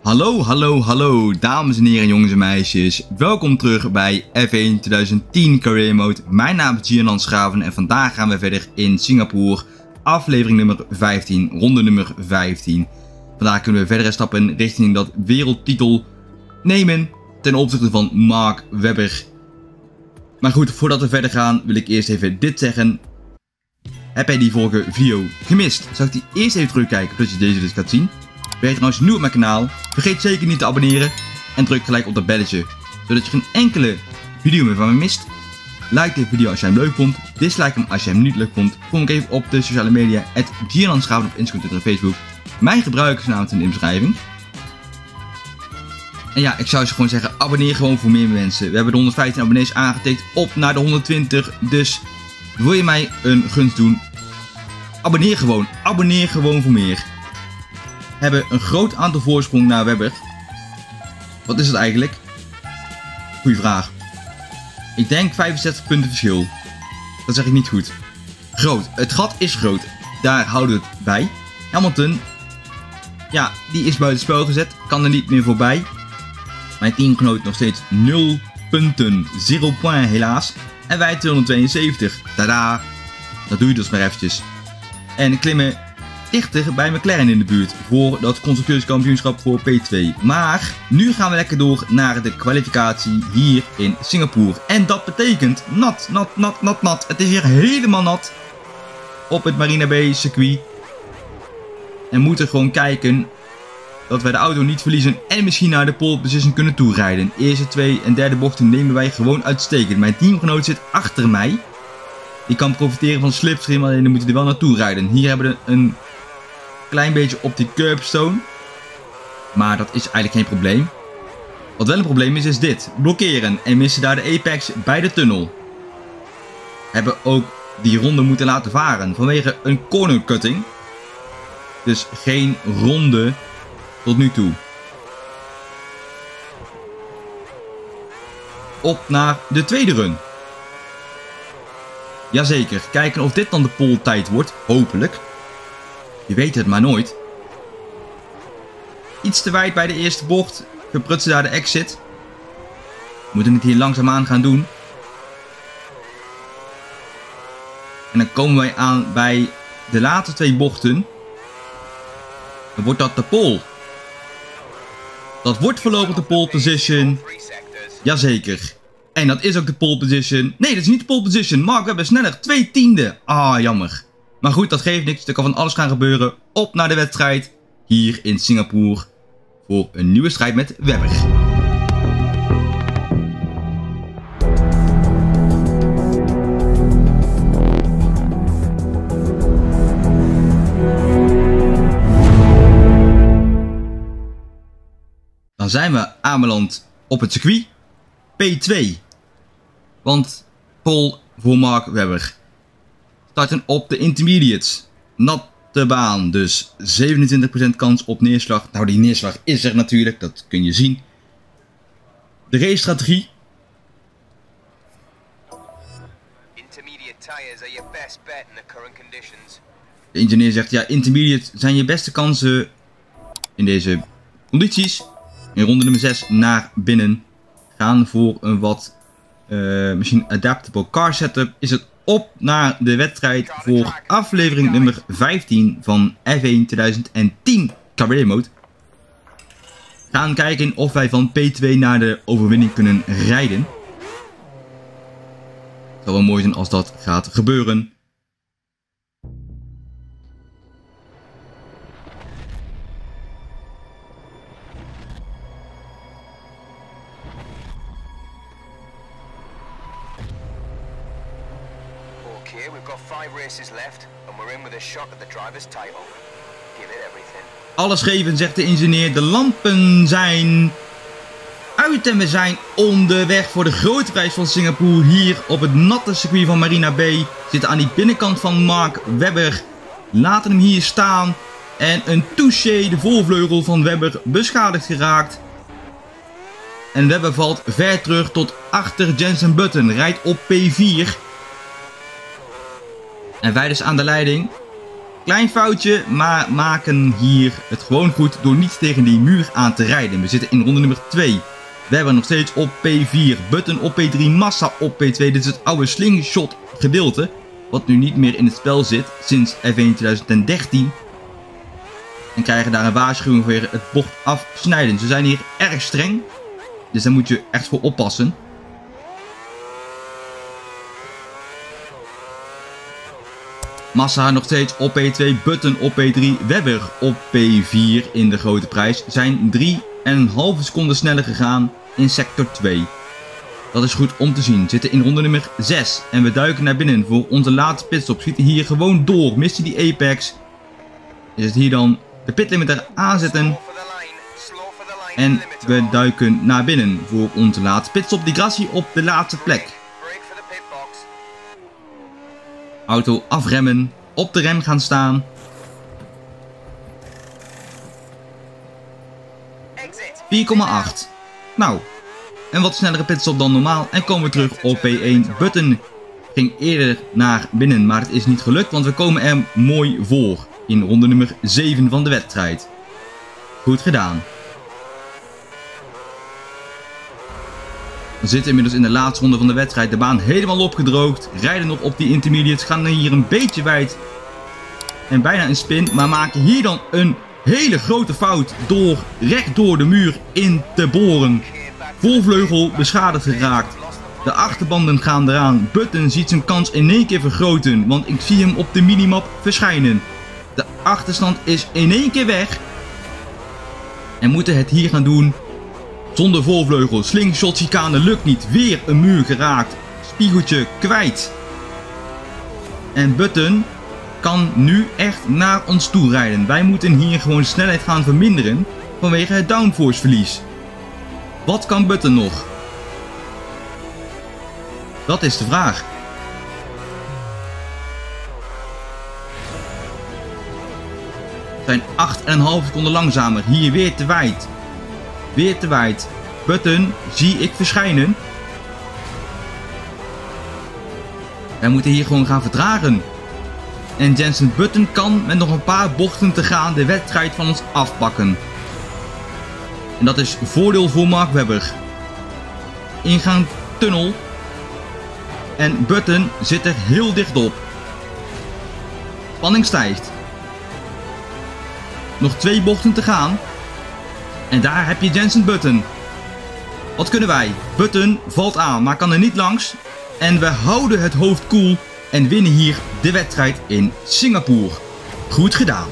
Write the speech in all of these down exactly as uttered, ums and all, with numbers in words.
Hallo, hallo, hallo, dames en heren, jongens en meisjes. Welkom terug bij F één twintig tien Career Mode. Mijn naam is Gian Schaven en vandaag gaan we verder in Singapore. Aflevering nummer vijftien, ronde nummer vijftien. Vandaag kunnen we verder stappen richting dat wereldtitel nemen ten opzichte van Mark Webber. Maar goed, voordat we verder gaan wil ik eerst even dit zeggen. Heb jij die vorige video gemist? Zou ik die eerst even terugkijken zodat je deze dus gaat zien? Ben je als je nieuw op mijn kanaal, vergeet zeker niet te abonneren en druk gelijk op dat belletje, zodat je geen enkele video meer van me mist. Like deze video als je hem leuk vond, dislike hem als je hem niet leuk vond. Volg me even op de sociale media, at Gian Schaven op Instagram, Twitter en Facebook. Mijn gebruikersnaam in de beschrijving. En ja, ik zou ze gewoon zeggen, abonneer gewoon voor meer mensen. We hebben de honderdvijftien abonnees aangetikt op naar de honderdtwintig, dus wil je mij een gunst doen? Abonneer gewoon, abonneer gewoon voor meer. We hebben een groot aantal voorsprong naar Webber. Wat is het eigenlijk? Goeie vraag. Ik denk vijfenzestig punten verschil. Dat zeg ik niet goed. Groot. Het gat is groot. Daar houden we het bij. Hamilton. Ja, die is buitenspel gezet. Kan er niet meer voorbij. Mijn teamgenoot nog steeds nul punten. zero point helaas. En wij tweehonderdtweeënzeventig. Tada. Dat doe je dus maar eventjes. En klimmen dichter bij McLaren in de buurt voor dat constructeurskampioenschap voor P twee. Maar nu gaan we lekker door naar de kwalificatie hier in Singapore. En dat betekent nat, nat, nat, nat, nat. Het is hier helemaal nat op het Marina Bay circuit. En we moeten gewoon kijken dat wij de auto niet verliezen en misschien naar de pole position kunnen toerijden. Eerste, twee en derde bochten nemen wij gewoon uitstekend. Mijn teamgenoot zit achter mij. Die kan profiteren van slipstream, alleen dan moet hij er wel naartoe rijden. Hier hebben we een klein beetje op die curbstone. Maar dat is eigenlijk geen probleem. Wat wel een probleem is, is dit. Blokkeren en missen daar de apex bij de tunnel. Hebben ook die ronde moeten laten varen vanwege een corner cutting. Dus geen ronde tot nu toe. Op naar de tweede run. Jazeker, kijken of dit dan de pole tijd wordt. Hopelijk. Je weet het maar nooit. Iets te wijd bij de eerste bocht. Verprutsen daar de exit. We moeten het hier langzaamaan gaan doen. En dan komen wij aan bij de laatste twee bochten. Dan wordt dat de pole. Dat wordt voorlopig de pole position. Jazeker. En dat is ook de pole position. Nee, dat is niet de pole position. Mark Webber sneller. Twee tiende. Ah, jammer. Maar goed, dat geeft niks. Er kan van alles gaan gebeuren. Op naar de wedstrijd. Hier in Singapore. Voor een nieuwe strijd met Webber. Dan zijn we aanbeland op het circuit. P twee. Want pole voor Mark Webber. Starten op de intermediates. Natte baan, dus zevenentwintig procent kans op neerslag. Nou, die neerslag is er natuurlijk, dat kun je zien. De race-strategie. De ingenieur zegt, ja, intermediate zijn je beste kansen in deze condities. In ronde nummer zes naar binnen. Gaan voor een wat uh, misschien adaptable car setup. Is het op naar de wedstrijd voor aflevering nummer vijftien van F één twintig tien Career Mode. Gaan kijken of wij van P twee naar de overwinning kunnen rijden. Het zou wel mooi zijn als dat gaat gebeuren. Alles geven, zegt de ingenieur. De lampen zijn uit en we zijn onderweg voor de grote prijs van Singapore. Hier op het natte circuit van Marina Bay. Zitten aan die binnenkant van Mark Webber. Laten hem hier staan. En een touché, de voorvleugel van Webber, beschadigd geraakt. En Webber valt ver terug tot achter Jensen Button. Rijdt op P vier. En wij dus aan de leiding. Klein foutje, maar maken hier het gewoon goed door niet tegen die muur aan te rijden. We zitten in ronde nummer twee. We hebben nog steeds op P vier, Button op P drie, Massa op P twee. Dit is het oude slingshot gedeelte, wat nu niet meer in het spel zit sinds F één twintig dertien. En krijgen daar een waarschuwing voor het bocht afsnijden. Ze zijn hier erg streng, dus daar moet je echt voor oppassen. Massa nog steeds op P twee, Button op P drie, Webber op P vier in de grote prijs. Zijn drie komma vijf seconden sneller gegaan in sector twee. Dat is goed om te zien. We zitten in ronde nummer zes en we duiken naar binnen voor onze laatste pitstop. Schieten hier gewoon door. Mist hij die apex. Is het hier dan de pitlimiter aanzetten. En we duiken naar binnen voor onze laatste pitstop. Die Grassi op de laatste plek. Auto afremmen. Op de rem gaan staan. vier komma acht. Nou, een wat snellere pitstop dan normaal. En komen we terug op P één. Button ging eerder naar binnen, maar het is niet gelukt. Want we komen er mooi voor. In ronde nummer zeven van de wedstrijd. Goed gedaan. We zitten inmiddels in de laatste ronde van de wedstrijd. De baan helemaal opgedroogd. Rijden nog op die intermediates. Gaan hier een beetje wijd. En bijna een spin. Maar maken hier dan een hele grote fout. Door recht door de muur in te boren. Voorvleugel beschadigd geraakt. De achterbanden gaan eraan. Button ziet zijn kans in één keer vergroten. Want ik zie hem op de minimap verschijnen. De achterstand is in één keer weg. En moeten het hier gaan doen. Zonder voorvleugel. Slingshot chicane lukt niet. Weer een muur geraakt. Spiegeltje kwijt. En Button kan nu echt naar ons toe rijden. Wij moeten hier gewoon de snelheid gaan verminderen. Vanwege het downforce verlies. Wat kan Button nog? Dat is de vraag. We zijn acht komma vijf seconden langzamer. Hier weer te wijd. Weer te wijd. Button zie ik verschijnen. Wij moeten hier gewoon gaan vertragen. En Jensen Button kan met nog een paar bochten te gaan de wedstrijd van ons afpakken. En dat is voordeel voor Mark Webber. Ingang tunnel. En Button zit er heel dicht op. Spanning stijgt. Nog twee bochten te gaan. En daar heb je Jensen Button. Wat kunnen wij? Button valt aan, maar kan er niet langs. En we houden het hoofd koel en winnen hier de wedstrijd in Singapore. Goed gedaan.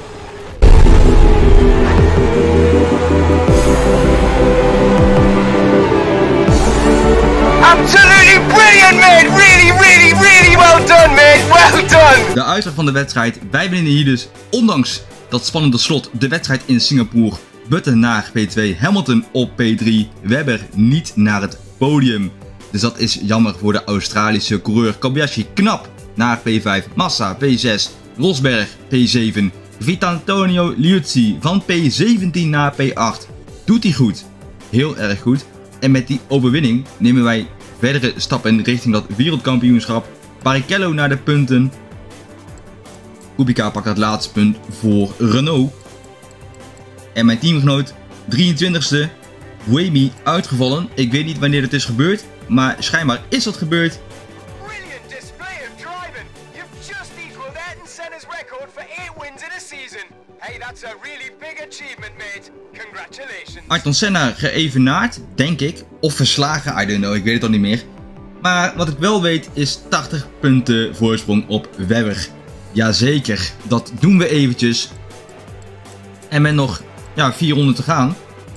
Absolutely brilliant, mate! Really, really, really well done, mate! Well done! De uitslag van de wedstrijd. Wij winnen hier dus, ondanks dat spannende slot, de wedstrijd in Singapore. Button naar P twee, Hamilton op P drie, Webber niet naar het podium. Dus dat is jammer voor de Australische coureur. Kobayashi knap naar P vijf, Massa P zes, Rosberg P zeven, Vitantonio Liuzzi van P zeventien naar P acht. Doet hij goed. Heel erg goed. En met die overwinning nemen wij verdere stappen richting dat wereldkampioenschap. Barrichello naar de punten. Kubica pakt het laatste punt voor Renault. En mijn teamgenoot drieëntwintigste, Buemi, uitgevallen. Ik weet niet wanneer het is gebeurd, maar schijnbaar is dat gebeurd. Brilliant display of driving. You've just equaled Ayrton Senna's record for eight wins in a season. Hey, that's a really big achievement, mate. Congratulations. Ayrton Senna geëvenaard, denk ik. Of verslagen, I don't know, ik weet het al niet meer. Maar wat ik wel weet is tachtig punten voorsprong op Webber. Jazeker, dat doen we eventjes. En met nog ja, vier ronden te gaan,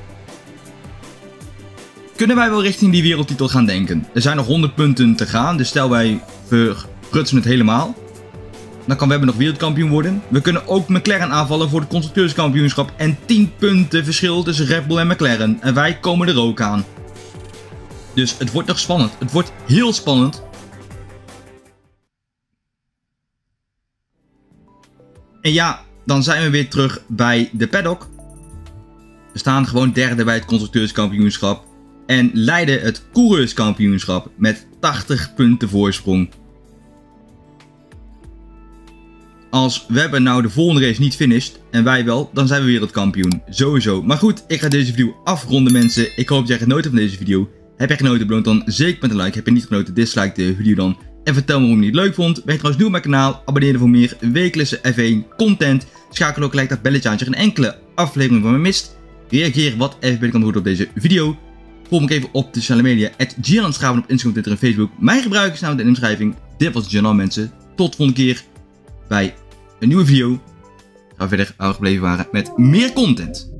kunnen wij wel richting die wereldtitel gaan denken. Er zijn nog honderd punten te gaan, dus stel wij verprutsen het helemaal. Dan kan Webber nog wereldkampioen worden. We kunnen ook McLaren aanvallen voor het constructeurskampioenschap. En tien punten verschil tussen Red Bull en McLaren. En wij komen er ook aan. Dus het wordt nog spannend. Het wordt heel spannend. En ja, dan zijn we weer terug bij de paddock. We staan gewoon derde bij het constructeurskampioenschap. En leiden het coureurskampioenschap met tachtig punten voorsprong. als Webber nou de volgende race niet finisht en wij wel, dan zijn we wereldkampioen. Sowieso. Maar goed, ik ga deze video afronden mensen. Ik hoop dat jij genoten van deze video. Heb jij genoten, beloon dan zeker met een like. Heb je niet genoten, dislike de video dan. En vertel me waarom je het leuk vond. Ben je trouwens nieuw op mijn kanaal, abonneer je voor meer wekelijkse F één content. Schakel ook gelijk dat belletje aan als je geen enkele aflevering van me mist. Reageer wat even ben ik kan doen op deze video. Volg me even op de sociale media. at Gianlandschaven op Instagram, Twitter en Facebook. Mijn gebruikersnaam in de omschrijving. Dit was Gian mensen. Tot de volgende keer bij een nieuwe video. Gaan we verder waar we gebleven waren met meer content.